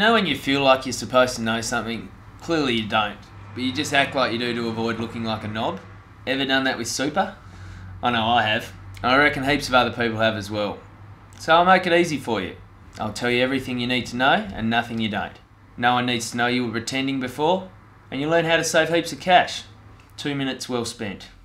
Know when you feel like you're supposed to know something, clearly you don't, but you just act like you do to avoid looking like a knob? Ever done that with super? I know I have. I reckon heaps of other people have as well. So I'll make it easy for you. I'll tell you everything you need to know and nothing you don't. No one needs to know you were pretending before, and you'll learn how to save heaps of cash. 2 minutes well spent.